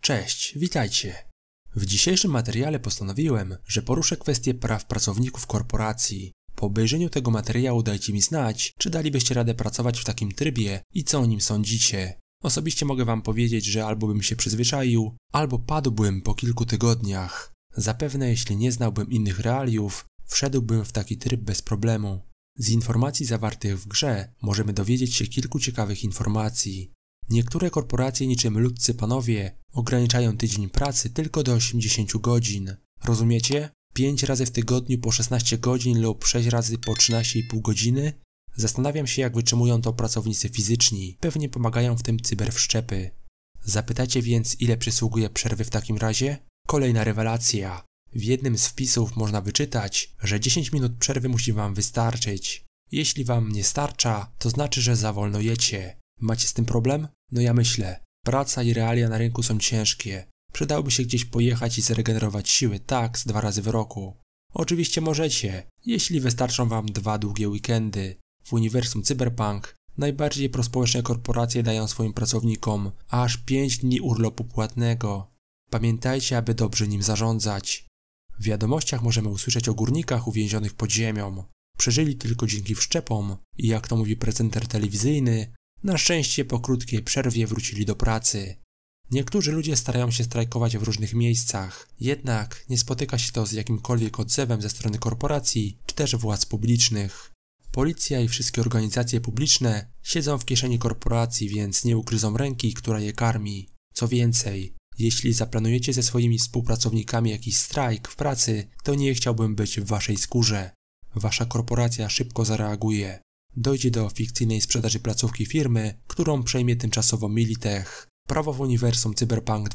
Cześć, witajcie. W dzisiejszym materiale postanowiłem, że poruszę kwestię praw pracowników korporacji. Po obejrzeniu tego materiału dajcie mi znać, czy dalibyście radę pracować w takim trybie i co o nim sądzicie. Osobiście mogę wam powiedzieć, że albo bym się przyzwyczaił, albo padłbym po kilku tygodniach. Zapewne jeśli nie znałbym innych realiów, wszedłbym w taki tryb bez problemu. Z informacji zawartych w grze możemy dowiedzieć się kilku ciekawych informacji. Niektóre korporacje niczym ludcy panowie ograniczają tydzień pracy tylko do 80 godzin. Rozumiecie? 5 razy w tygodniu po 16 godzin lub 6 razy po 13,5 godziny? Zastanawiam się, jak wytrzymują to pracownicy fizyczni. Pewnie pomagają w tym cyberwszczepy. Zapytacie więc, ile przysługuje przerwy w takim razie? Kolejna rewelacja. W jednym z wpisów można wyczytać, że 10 minut przerwy musi wam wystarczyć. Jeśli wam nie starcza, to znaczy, że za wolno jecie. Macie z tym problem? No ja myślę. Praca i realia na rynku są ciężkie. Przydałoby się gdzieś pojechać i zregenerować siły tak z 2 razy w roku. Oczywiście możecie, jeśli wystarczą wam 2 długie weekendy. W uniwersum Cyberpunk najbardziej prospołeczne korporacje dają swoim pracownikom aż 5 dni urlopu płatnego. Pamiętajcie, aby dobrze nim zarządzać. W wiadomościach możemy usłyszeć o górnikach uwięzionych pod ziemią. Przeżyli tylko dzięki wszczepom i jak to mówi prezenter telewizyjny, na szczęście po krótkiej przerwie wrócili do pracy. Niektórzy ludzie starają się strajkować w różnych miejscach, jednak nie spotyka się to z jakimkolwiek odzewem ze strony korporacji czy też władz publicznych. Policja i wszystkie organizacje publiczne siedzą w kieszeni korporacji, więc nie ugryzą ręki, która je karmi. Co więcej, jeśli zaplanujecie ze swoimi współpracownikami jakiś strajk w pracy, to nie chciałbym być w waszej skórze. Wasza korporacja szybko zareaguje. Dojdzie do fikcyjnej sprzedaży placówki firmy, którą przejmie tymczasowo Militech. Prawo w uniwersum Cyberpunk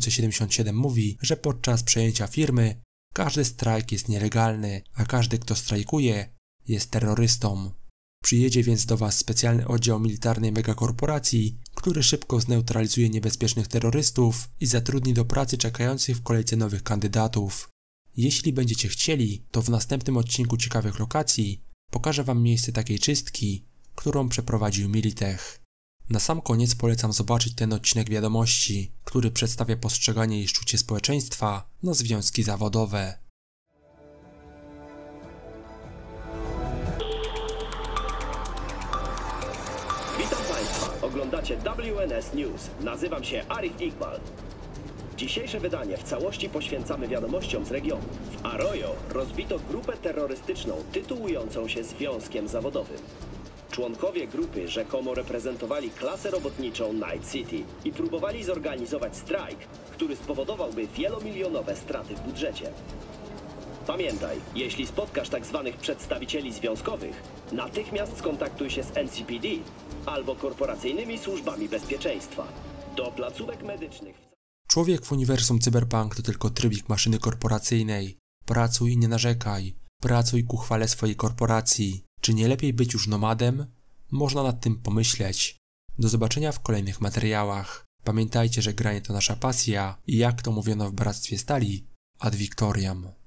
2077 mówi, że podczas przejęcia firmy każdy strajk jest nielegalny, a każdy, kto strajkuje, jest terrorystą. Przyjedzie więc do was specjalny oddział militarnej megakorporacji, który szybko zneutralizuje niebezpiecznych terrorystów i zatrudni do pracy czekających w kolejce nowych kandydatów. Jeśli będziecie chcieli, to w następnym odcinku Ciekawych Lokacji pokażę wam miejsce takiej czystki, którą przeprowadził Militech. Na sam koniec polecam zobaczyć ten odcinek wiadomości, który przedstawia postrzeganie i szczucie społeczeństwa na związki zawodowe. Witam Państwa, oglądacie WNS News. Nazywam się Arif Iqbal. Dzisiejsze wydanie w całości poświęcamy wiadomościom z regionu. W Arroyo rozbito grupę terrorystyczną tytułującą się Związkiem Zawodowym. Członkowie grupy rzekomo reprezentowali klasę robotniczą Night City i próbowali zorganizować strajk, który spowodowałby wielomilionowe straty w budżecie. Pamiętaj, jeśli spotkasz tzw. przedstawicieli związkowych, natychmiast skontaktuj się z NCPD albo korporacyjnymi służbami bezpieczeństwa. Do placówek medycznych. Człowiek w uniwersum Cyberpunk to tylko trybik maszyny korporacyjnej. Pracuj i nie narzekaj. Pracuj ku chwale swojej korporacji. Czy nie lepiej być już nomadem? Można nad tym pomyśleć. Do zobaczenia w kolejnych materiałach. Pamiętajcie, że granie to nasza pasja i jak to mówiono w Bractwie Stali, ad victoriam.